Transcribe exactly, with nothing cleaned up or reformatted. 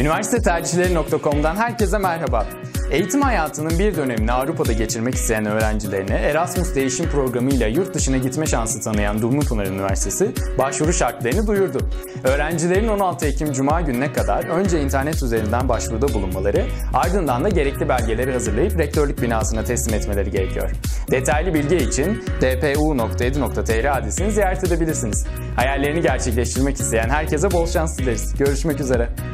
üniversite tercihleri nokta com'dan herkese merhaba. Eğitim hayatının bir dönemini Avrupa'da geçirmek isteyen öğrencilerine Erasmus Değişim Programı'yla yurt dışına gitme şansı tanıyan Dumlupınar Üniversitesi başvuru şartlarını duyurdu. Öğrencilerin on altı Ekim Cuma gününe kadar önce internet üzerinden başvuruda bulunmaları, ardından da gerekli belgeleri hazırlayıp rektörlük binasına teslim etmeleri gerekiyor. Detaylı bilgi için d p u nokta e d u nokta t r adresini ziyaret edebilirsiniz. Hayallerini gerçekleştirmek isteyen herkese bol şans dileriz. Görüşmek üzere.